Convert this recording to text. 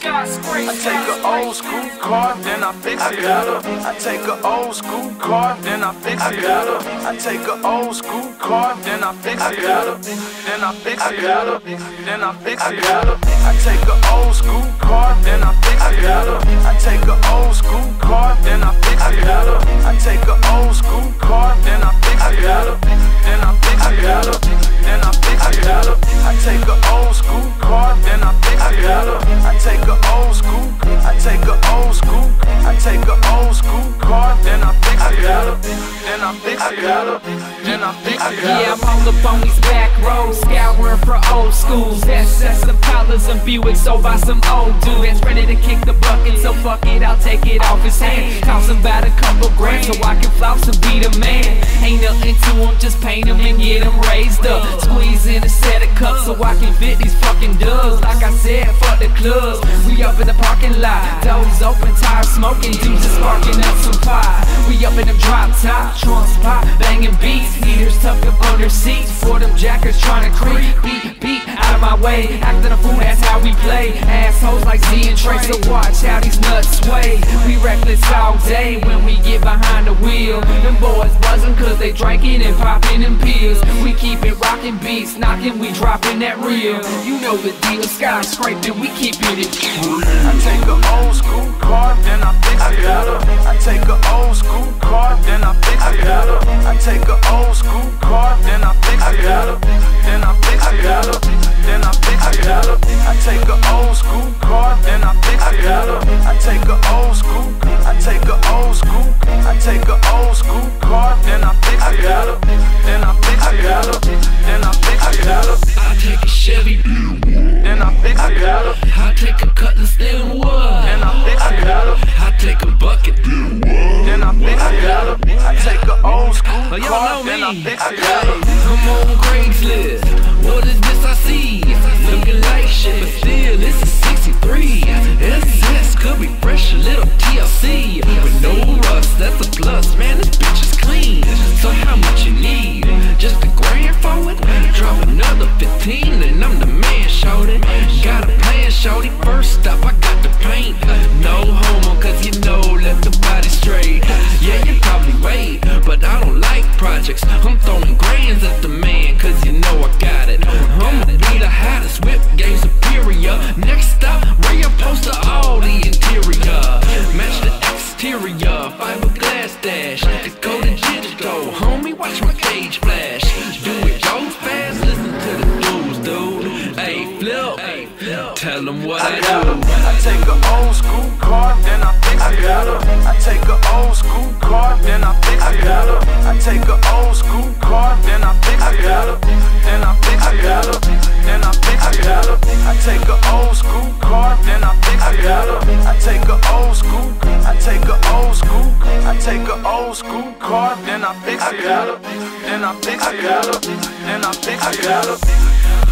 I take an old school car, then I fix it up. I take an old school car, then I fix it up. I take an old school car, then I fix it up. Then I fix it up. Then I fix it up. I take an old school car, then I fix it up. I take an old school car, then I fix it up. I take an old school car, then I fix it up. Then I fix it up. Then I fix it up. I take an old school car, then I fix it up. I take an old school, I take an old school, I take an old school car, then I fix it up. Then I fix it up. Then I fix it up. Yeah, I'm all up on these back roads, scouring for old schools. SS Impalas and Buicks sold by some old dude that's ready to kick the bucket. So fuck it, I'll take it off his hand. Toss him about a couple grand so I can floss and be the man. Ain't nothing to him, just paint him and get him raised up. Squeeze in a set of cups so I can fit these fucking dubs. Like I said, fuck the clubs. We up in the parking lot, doors open, tires smoking, dudes just sparking up some pie. We up in them drop top, trunks pop, banging beats, heaters tucked up under seats. For them jackers trying to creep, beat, out of my way. Acting a fool, that's how we play. Assholes like Z and Trey, so watch how these nuts sway. We reckless all day when we get behind the wheel. Them boys buzzing cause they drinking and popping them pills. We keep it rocking beats, knocking, we dropping that real. You know the deal, skyscraping, we keeping it real. I take an old school car, then I fix it up. I take an old school car, then I fix it up. I take an old school car, then I fix it up. Then I fix it up. Then I fix it up. I take an old school car, then I fix it up. I take an old school, I take an old school, I take an old school car, then I fix it up. Then I fix it up. Then I fix it up. I take a Chevy, then I fix it up. I take a Cutlass, then what? Then I fix it up. I take a bucket, Then I fix it up. I take an old school car, then I fix it up. I'm on Craigslist. What is this I see? Looking like shit, but still it's a 63. SS could be fresh, a little TLC with no rust. That's a plus, man. This bitch is clean. So how much you need? Just a grand for it? Drop another 15 and I'm the man, shorty. Got a plan, shorty. First stop, I got the paint. No homo, cause you know, left the body straight. Yeah, you probably wait, but I don't like projects. I'm throwing grands at the man, cause you know I got it. I'ma be the hottest, whip game superior. Next stop, Ray poster all the interior. Match the exterior, fiberglass dash. It's coded digital, homie, watch my gauge flash. Do it go fast, listen to the dudes, dude. Hey, flip, tell them what I do. I take an old school car, then I fix it up. I take an old school car, then I fix it up. I take an old school car, then I fix it up. Then I fix it up. Then I fix it up. I take an old school car, then I fix it up. I take an old school, I take an old school, I take an old school car, then I fix it up. Then I fix it up. Then I fix it up.